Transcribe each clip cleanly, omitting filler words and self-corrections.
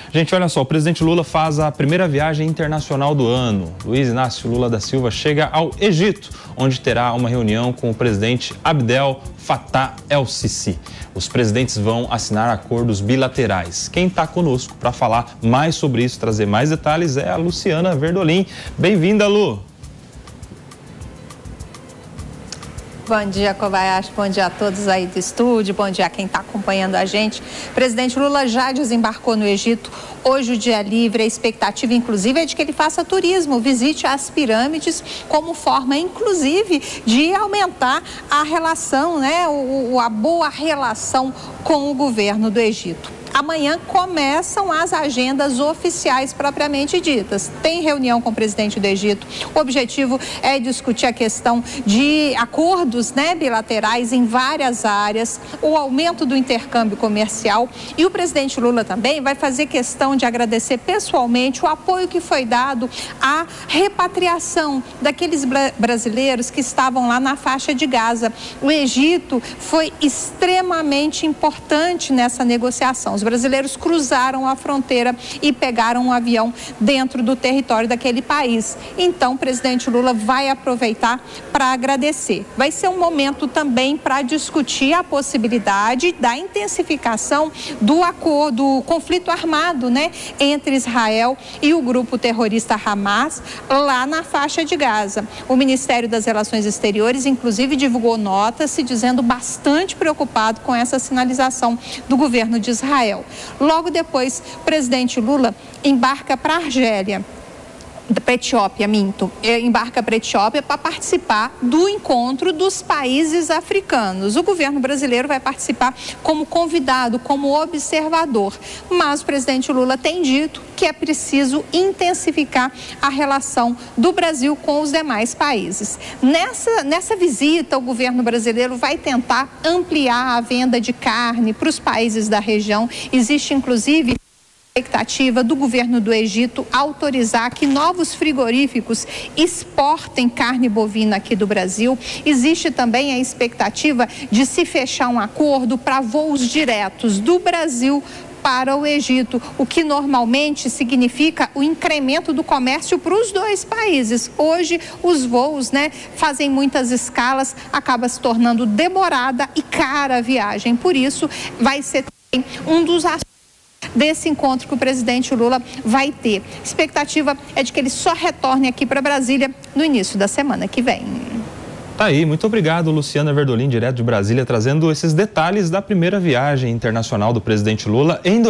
Gente, olha só, o presidente Lula faz a primeira viagem internacional do ano. Luiz Inácio Lula da Silva chega ao Egito, onde terá uma reunião com o presidente Abdel Fattah el-Sisi. Os presidentes vão assinar acordos bilaterais. Quem está conosco para falar mais sobre isso, trazer mais detalhes, é a Luciana Verdolim. Bem-vinda, Lu! Bom dia, Kobayashi. Bom dia a todos aí do estúdio. Bom dia a quem está acompanhando a gente. O presidente Lula já desembarcou no Egito. Hoje o dia livre, a expectativa, inclusive, é de que ele faça turismo, visite as pirâmides como forma, inclusive, de aumentar a relação, né? A boa relação com o governo do Egito. Amanhã começam as agendas oficiais propriamente ditas. Tem reunião com o presidente do Egito. O objetivo é discutir a questão de acordos, né, bilaterais em várias áreas, o aumento do intercâmbio comercial. E o presidente Lula também vai fazer questão de agradecer pessoalmente o apoio que foi dado à repatriação daqueles brasileiros que estavam lá na faixa de Gaza. O Egito foi extremamente importante nessa negociação. Os brasileiros cruzaram a fronteira e pegaram um avião dentro do território daquele país. Então, o presidente Lula vai aproveitar para agradecer. Vai ser um momento também para discutir a possibilidade da intensificação do conflito armado, né, entre Israel e o grupo terrorista Hamas lá na faixa de Gaza. O Ministério das Relações Exteriores, inclusive, divulgou nota se dizendo bastante preocupado com essa sinalização do governo de Israel. Logo depois, o presidente Lula embarca para a Argélia. Para a Etiópia, embarca para a Etiópia para participar do encontro dos países africanos. O governo brasileiro vai participar como convidado, como observador. Mas o presidente Lula tem dito que é preciso intensificar a relação do Brasil com os demais países. Nessa visita, o governo brasileiro vai tentar ampliar a venda de carne para os países da região. Existe, inclusive, expectativa do governo do Egito autorizar que novos frigoríficos exportem carne bovina aqui do Brasil. Existe também a expectativa de se fechar um acordo para voos diretos do Brasil para o Egito, o que normalmente significa o incremento do comércio para os dois países. Hoje, os voos, né, fazem muitas escalas, acaba se tornando demorada e cara a viagem. Por isso, vai ser também um dos assuntos desse encontro que o presidente Lula vai ter. A expectativa é de que ele só retorne aqui para Brasília no início da semana que vem. Tá aí, muito obrigado, Luciana Verdolim, direto de Brasília, trazendo esses detalhes da primeira viagem internacional do presidente Lula em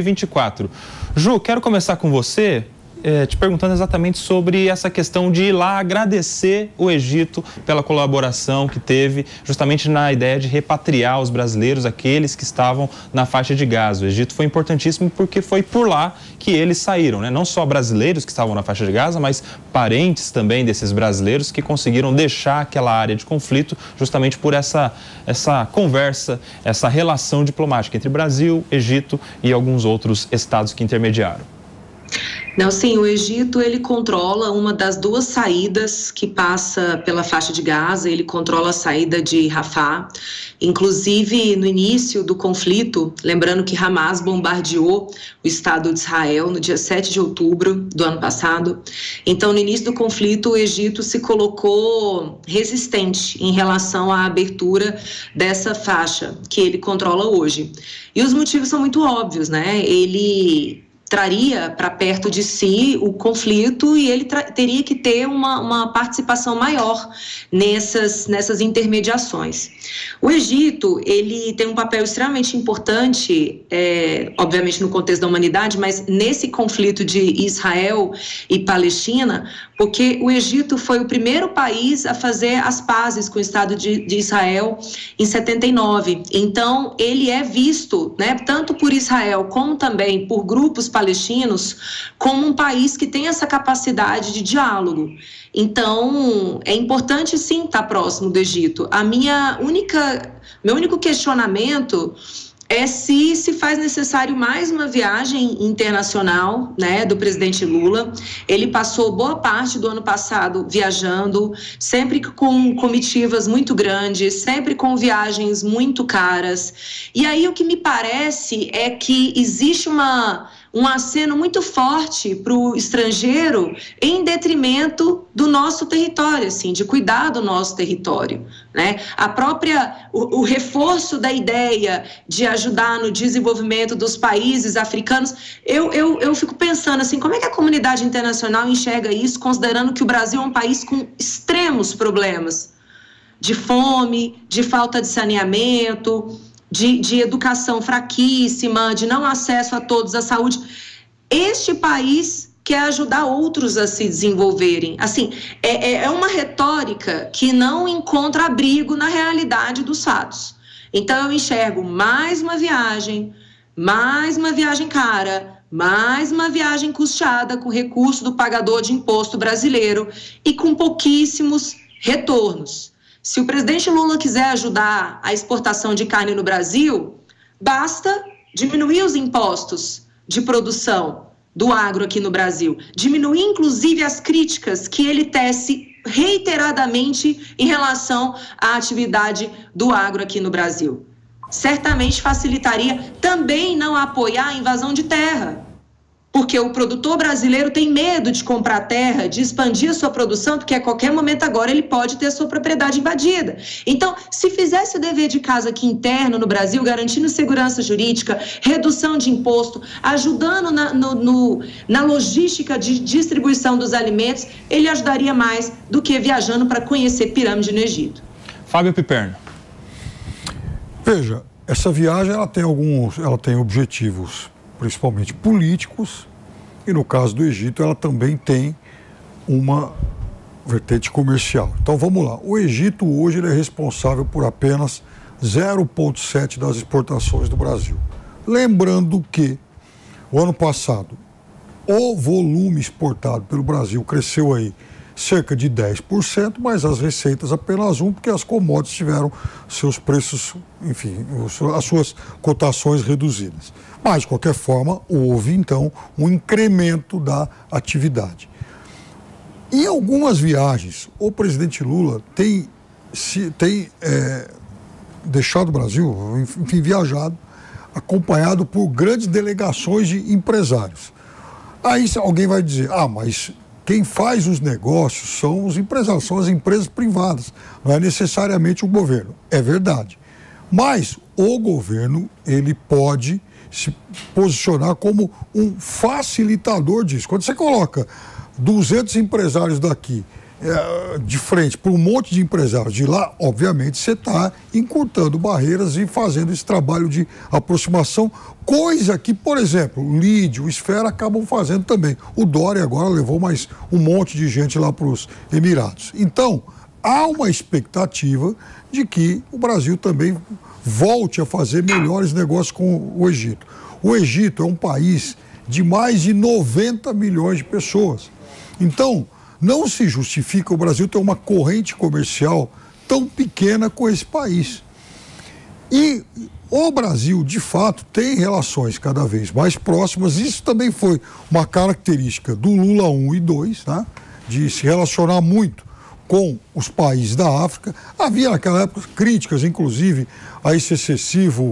2024. Ju, quero começar com você, te perguntando exatamente sobre essa questão de ir lá agradecer o Egito pela colaboração que teve justamente na ideia de repatriar os brasileiros, aqueles que estavam na faixa de Gaza. O Egito foi importantíssimo porque foi por lá que eles saíram, né? Não só brasileiros que estavam na faixa de Gaza, mas parentes também desses brasileiros que conseguiram deixar aquela área de conflito justamente por essa conversa, essa relação diplomática entre Brasil, Egito e alguns outros estados que intermediaram. Não, sim, o Egito, ele controla uma das duas saídas que passa pela faixa de Gaza, ele controla a saída de Rafah. Inclusive, no início do conflito, lembrando que Hamas bombardeou o Estado de Israel no dia 7 de outubro do ano passado. Então, no início do conflito, o Egito se colocou resistente em relação à abertura dessa faixa que ele controla hoje. E os motivos são muito óbvios, né? Ele traria para perto de si o conflito e ele teria que ter uma participação maior nessas intermediações. O Egito, ele tem um papel extremamente importante, obviamente no contexto da humanidade, mas nesse conflito de Israel e Palestina, porque o Egito foi o primeiro país a fazer as pazes com o Estado de Israel em 79. Então, ele é visto, né, tanto por Israel como também por grupos palestinos, como um país que tem essa capacidade de diálogo. Então, é importante sim estar próximo do Egito. Meu único questionamento é se faz necessário mais uma viagem internacional, né, do presidente Lula. Ele passou boa parte do ano passado viajando, sempre com comitivas muito grandes, sempre com viagens muito caras. E aí o que me parece é que existe uma um aceno muito forte para o estrangeiro em detrimento do nosso território, assim, de cuidar do nosso território, né? O reforço da ideia de ajudar no desenvolvimento dos países africanos, eu fico pensando assim, como é que a comunidade internacional enxerga isso, considerando que o Brasil é um país com extremos problemas de fome, de falta de saneamento, de educação fraquíssima, de não acesso a todos à saúde. Este país quer ajudar outros a se desenvolverem. Assim, é uma retórica que não encontra abrigo na realidade dos fatos. Então, eu enxergo mais uma viagem cara, mais uma viagem custeada com recurso do pagador de imposto brasileiro e com pouquíssimos retornos. Se o presidente Lula quiser ajudar a exportação de carne no Brasil, basta diminuir os impostos de produção do agro aqui no Brasil, diminuir inclusive as críticas que ele tece reiteradamente em relação à atividade do agro aqui no Brasil. Certamente facilitaria também não apoiar a invasão de terra, porque o produtor brasileiro tem medo de comprar terra, de expandir a sua produção, porque a qualquer momento agora ele pode ter a sua propriedade invadida. Então, se fizesse o dever de casa aqui interno no Brasil, garantindo segurança jurídica, redução de imposto, ajudando na logística de distribuição dos alimentos, ele ajudaria mais do que viajando para conhecer pirâmide no Egito. Fábio Piperno. Veja, essa viagem ela tem objetivos principalmente políticos, e no caso do Egito ela também tem uma vertente comercial. Então vamos lá, o Egito hoje ele é responsável por apenas 0,7% das exportações do Brasil. Lembrando que o ano passado o volume exportado pelo Brasil cresceu aí cerca de 10%, mas as receitas apenas 1%, porque as commodities tiveram seus preços, enfim, as suas cotações reduzidas. Mas, de qualquer forma, houve, então, um incremento da atividade. Em algumas viagens, o presidente Lula tem deixado o Brasil, enfim, viajado, acompanhado por grandes delegações de empresários. Aí alguém vai dizer, mas quem faz os negócios são os empresários, são as empresas privadas, não é necessariamente o governo. É verdade. Mas o governo, ele pode se posicionar como um facilitador disso. Quando você coloca 200 empresários daqui de frente para um monte de empresários de lá, obviamente você está encurtando barreiras e fazendo esse trabalho de aproximação, coisa que, por exemplo, o Lídio, o Esfera acabam fazendo também. O Dória agora levou mais um monte de gente lá para os Emirados. Então, há uma expectativa de que o Brasil também volte a fazer melhores negócios com o Egito. O Egito é um país de mais de 90 milhões de pessoas. Então, não se justifica o Brasil ter uma corrente comercial tão pequena com esse país. E o Brasil, de fato, tem relações cada vez mais próximas. Isso também foi uma característica do Lula 1 e 2, tá? De se relacionar muito com os países da África. Havia naquela época críticas, inclusive, a esse excessivo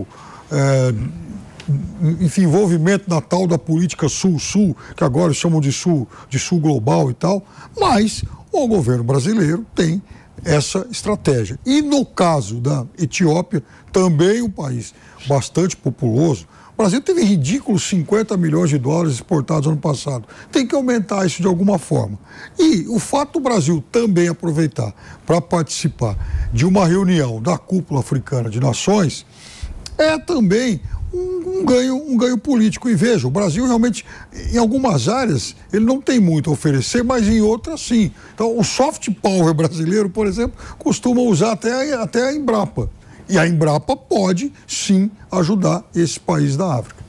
envolvimento na tal da política Sul-Sul, que agora chamam de Sul global e tal, mas o governo brasileiro tem essa estratégia. E no caso da Etiópia, também um país bastante populoso, o Brasil teve ridículos 50 milhões de dólares exportados ano passado. Tem que aumentar isso de alguma forma. E o fato do Brasil também aproveitar para participar de uma reunião da Cúpula Africana de Nações é também um ganho político. E veja, o Brasil realmente, em algumas áreas, ele não tem muito a oferecer, mas em outras sim. Então, o soft power brasileiro, por exemplo, costuma usar até a Embrapa. E a Embrapa pode, sim, ajudar esses países da África.